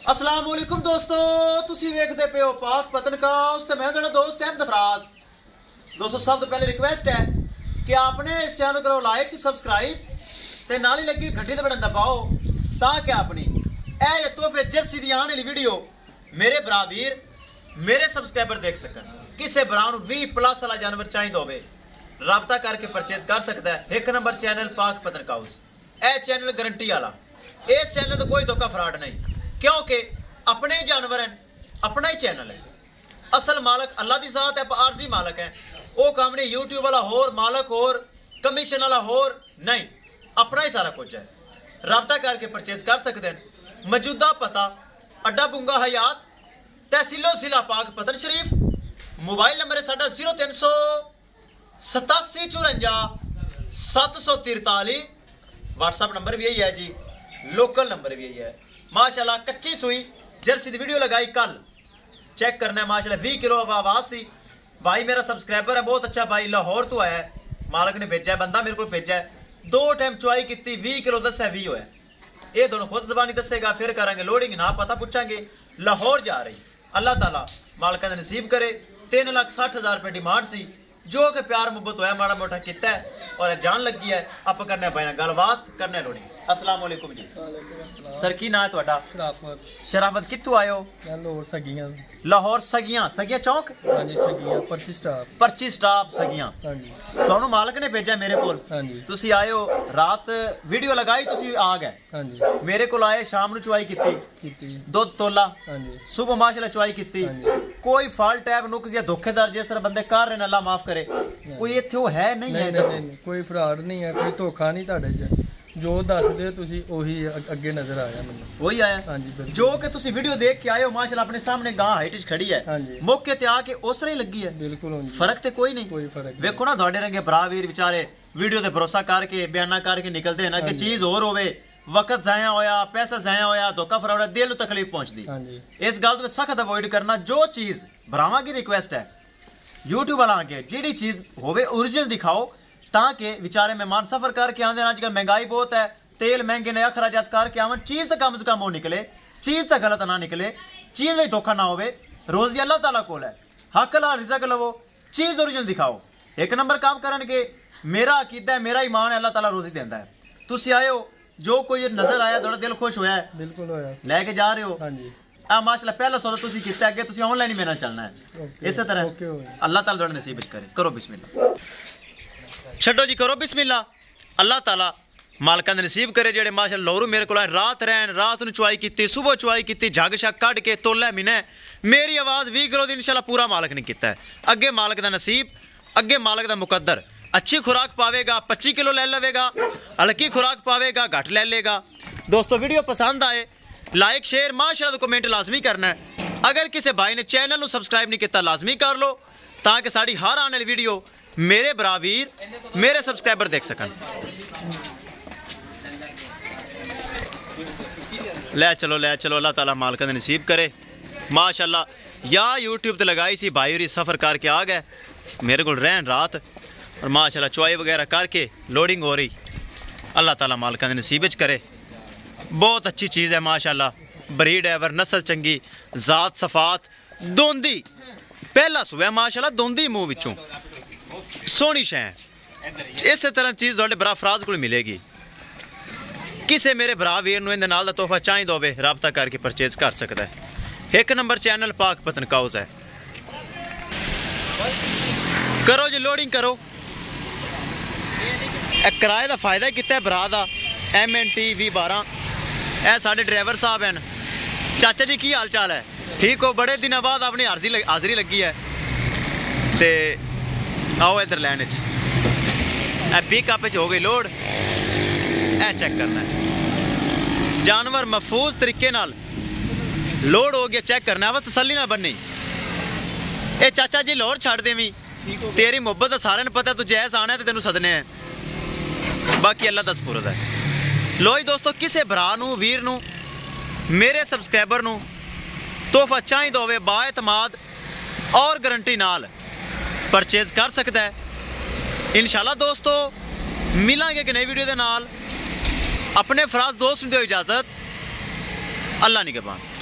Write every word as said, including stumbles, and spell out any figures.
अस्सलाम वालेकुम दोस्तों, तुसी वेखदे पे हो पाक पतनकाउस ते मैं तुहाडा दोस्त अहमद फराज। दोस्तों सब तो पहले रिक्वेस्ट है कि आपने इस चैनल करो लाइक ते सब्सक्राइब ते नाल ही लगी घंटी ते बटन दबाओ ताकि अपनी ए तोहफे जर्सी दी आने वाली वीडियो मेरे भरा वीर मेरे सब्सक्राइबर देख सकन। किसे भरा नूं बीस प्लस वाला जानवर चाहिदा होवे राबता करके परचेज कर सकता है। एक नंबर चैनल पाक पतनकाउस, ए चैनल गारंटी वाला, इस चैनल तो कोई धोखा फ्रॉड नहीं क्योंकि अपने जानवर हैं, अपना ही चैनल है। असल मालक अल्लाह की जात है, आरजी मालक है। वो काम नहीं यूट्यूब वाला होर मालक होर कमीशन वाला होर नहीं, अपना ही सारा कुछ है। राबता करके परचेज कर सकते हैं। मौजूदा पता अड्डा बुंगा हयात तहसीलो जिला पाक पतन शरीफ। मोबाइल नंबर है साडा जीरो तीन सौ सतासी चौरंजा सत्त सौ तिरताली। व्हाट्सअप नंबर भी यही है जी, लोकल नंबर भी यही है। माशाल्लाह कच्ची सुई जर्सी दी वीडियो लगाई कल, चेक करना है। माशाल्लाह बीस किलो आवाज सी। भाई मेरा सब्सक्राइबर है, बहुत अच्छा भाई, लाहौर तो आया है, मालक ने भेजा है, बंदा मेरे को भेजा है। दो टाइम चुआई की बीस किलो दस है, भी होया। ये दोनों खुद जबानी दसेगा, फिर करेंगे लोडिंग, ना पता पूछेंगे। लाहौर जा रही, अल्लाह ताला मालक ने नसीब करे। तीन लाख सठ हजार रुपये डिमांड सी, जो कि प्यार मुहब्बत होया माड़ा मोटा किया है और जान लगी है। आप करने भाई गलबात करने लोड़ी। अस्सलाम वालेकुम जी। सर की ना है तुहाडा? शराफत। शराफत कित्थों आए हो? लाहौर सगियां। लाहौर सगियां, सगियां चौक? हां जी सगियां, पर्ची स्टाफ। पर्ची स्टाफ सगियां। हां जी। ਤੁਹਾਨੂੰ ਮਾਲਕ ਨੇ ਭੇਜਿਆ ਮੇਰੇ ਕੋਲ। हां जी। ਤੁਸੀਂ ਆਏ ਹੋ ਰਾਤ ਵੀਡੀਓ ਲਗਾਈ, ਤੁਸੀਂ ਆ ਗਏ। हां जी। ਮੇਰੇ ਕੋਲ ਆਏ, ਸ਼ਾਮ ਨੂੰ ਚੁਆਈ ਕੀਤੀ ਕੀਤੀ ਦੁੱਧ ਤੋਲਾ। हां जी। ਸਵੇਰ ਮਾਸ਼ਾਅੱਲਾ ਚੁਆਈ ਕੀਤੀ। हां जी। ਕੋਈ ਫਾਲਟ ਟੈਬ ਨੁਕਸ ਜਾਂ ਧੋਖੇਦਾਰ ਜਿਸ ਤਰ੍ਹਾਂ ਬੰਦੇ ਕਰ ਰਹੇ ਨੇ, ਅੱਲਾਹ ਮਾਫ करे, कोई ਇੱਥੇ ਉਹ ਹੈ ਨਹੀਂ ਹੈ? ਨਹੀਂ ਨਹੀਂ, ਕੋਈ ਫਰਾਡ ਨਹੀਂ ਹੈ, ਕੋਈ ਧੋਖਾ ਨਹੀਂ ਤੁਹਾਡੇ 'ਚ। ਜੋ ਦੱਸਦੇ ਤੁਸੀਂ ਉਹੀ ਅੱਗੇ ਨਜ਼ਰ ਆਇਆ ਮੈਨੂੰ, ਉਹੀ ਆਇਆ। ਹਾਂਜੀ ਬਿਲਕੁਲ, ਜੋ ਕਿ ਤੁਸੀਂ ਵੀਡੀਓ ਦੇਖ ਕੇ ਆਏ ਹੋ ਮਾਸ਼ਾਅੱਲਾ ਆਪਣੇ ਸਾਹਮਣੇ ਗਾਂ ਹਾਈਟ 'ਚ ਖੜੀ ਹੈ। ਹਾਂਜੀ, ਮੌਕੇ ਤੇ ਆ ਕੇ ਉਸ ਤਰ੍ਹਾਂ ਹੀ ਲੱਗੀ ਹੈ। ਬਿਲਕੁਲ ਹਾਂਜੀ, ਫਰਕ ਤੇ ਕੋਈ ਨਹੀਂ, ਕੋਈ ਫਰਕ ਨਹੀਂ। ਵੇਖੋ ਨਾ ਤੁਹਾਡੇ ਰੰਗੇ ਭਰਾ ਵੀਰ ਵਿਚਾਰੇ ਵੀਡੀਓ ਤੇ ਭਰੋਸਾ ਕਰਕੇ ਬਿਆਨਾ ਕਰਕੇ ਨਿਕਲਦੇ ਨਾ ਕਿ ਚੀਜ਼ ਹੋਰ ਹੋਵੇ, ਵਕਤ ਜ਼ਾਇਆ ਹੋਇਆ, ਪੈਸਾ ਜ਼ਾਇਆ ਹੋਇਆ, ਧੋਖਾ ਫਰਾਡ, ਦਿਲ ਨੂੰ ਤਕਲੀਫ ਪਹੁੰਚਦੀ। ਹਾਂਜੀ, ਇਸ ਗੱਲ ਤੋਂ ਸਖਤ ਅਵੋਇਡ ਕਰਨਾ। ਜੋ ਚੀਜ਼ ਭਰਾਵਾਂ ਦੀ ਰਿਕੁਐਸਟ ਹੈ यूट्यूब वाला आगे जी चीज होवे ओरिजिनल दिखाओ, ताकि बेचारे मेहमान सफर करके आते हैं। आजकल महंगाई बहुत है, तेल महंगे ने, अखराजात करके आवन, चीज तो कम से कम हो निकले, चीज तो गलत ना निकले, चीज में धोखा ना होवे। रोजी अल्लाह ताला कोल है, हक ला रिज़्क लवो, चीज ओरिजिनल दिखाओ। एक नंबर काम करनगे। मेरा अकीदा है, मेरा ईमान है, अल्लाह ताला रोजी देता है। तुसी आए हो, जो कोई नजर आया थोड़ा दिल खुश होया है, बिल्कुल होया, लेके जा रहे हो। हाँ जी। माशाल्लाह पहला सौदा तुसी कीता है, तुसी ऑनलाइन ही मेरे नाल चलना है। इसी तरह अल्लाह ताला तुहाडे नसीब करे। करो बिस्मिल्लाह, छड्डो जी, करो बिस्मिल्लाह। अल्लाह ताला मालकां दे नसीब करे जेड़े माशाल्लाह लोरू मेरे कोल रात रहन, रात नूं चुआई कीती, सुबह चुआई कीती, झग शग कढ के तोला मिने। मेरी आवाज़ बीस किलो दी इंशाल्लाह पूरा मालक ने कीता है। अगे मालक दा नसीब, अगे मालक दा मुकद्दर। अच्छी खुराक पावेगा पच्चीस किलो ले लवेगा, हल्की खुराक पावेगा घट ले लेगा। दोस्तों वीडियो पसंद आए लाइक शेयर माशाल्लाह तो कमेंट लाजमी करना है। अगर किसी भाई ने चैनल को सब्सक्राइब नहीं किया लाजमी कर लो, ताकि साड़ी हर आने वाली वीडियो मेरे बराबर मेरे सब्सक्राइबर देख सकन। ले चलो ले चलो, अल्लाह ताला मालक ने नसीब करे। माशाल्लाह या यूट्यूब ते लगाई सी, भाई होरी सफ़र करके आ गए मेरे को रहन रात, और माशाल्लाह चुआई वगैरह करके लोडिंग हो रही। अल्लाह ताला मालक ने नसीब च करे। बहुत अच्छी चीज़ है माशाल्लाह, ब्रीड एवर, नस्ल चंगी, जात सफात, दोंदी पहला सुबह माशाल्लाह, दोंदी मुँह विचों सोहनी शै। इस तरह चीज़ थोड़े भरा फराज को मिलेगी। किसी मेरे भरा वीर नूं इहदे नाल दा तोहफा चाहिदा होवे राबता करके परचेज कर सकता है। एक नंबर चैनल पाक पतनकाउस है। करो जी लोडिंग करो। किराए का फायदा कितना है भरा दा, एम एन टी वी बारह। ए साढ़े ड्राइवर साहब हैं। चाचा जी की हाल चाल है? ठीक हो? बड़े दिनों बाद अपनी हाजिरी लग, हाजिरी लगी है। ते आओ इधर लैन च पिकअप हो गई लोड। ए चेक करना है, जानवर महफूज तरीके नाल लोड हो गया, चेक करना है, बस तसल्ली नाल बन्नी। ए चाचा जी लाहौर छड़ देवी, तेरी मुहब्बत सारे ने पता, तू जैस आना है तो तेनों सदने हैं, बाकी अल्लाह दा सुपुर्द है। लो जी दोस्तों, किसी भरा नूं वीर नूं मेरे सब्सक्राइबर नूं तोहफा चाहिदा होवे बाएतमाद और गारंटी नाल परचेज कर सकता है। इंशाल्लाह दोस्तों मिलांगे कि नई वीडियो दे नाल। अपने फराज दोस्त नूं दिओ इजाजत। अल्लाह निगहबान।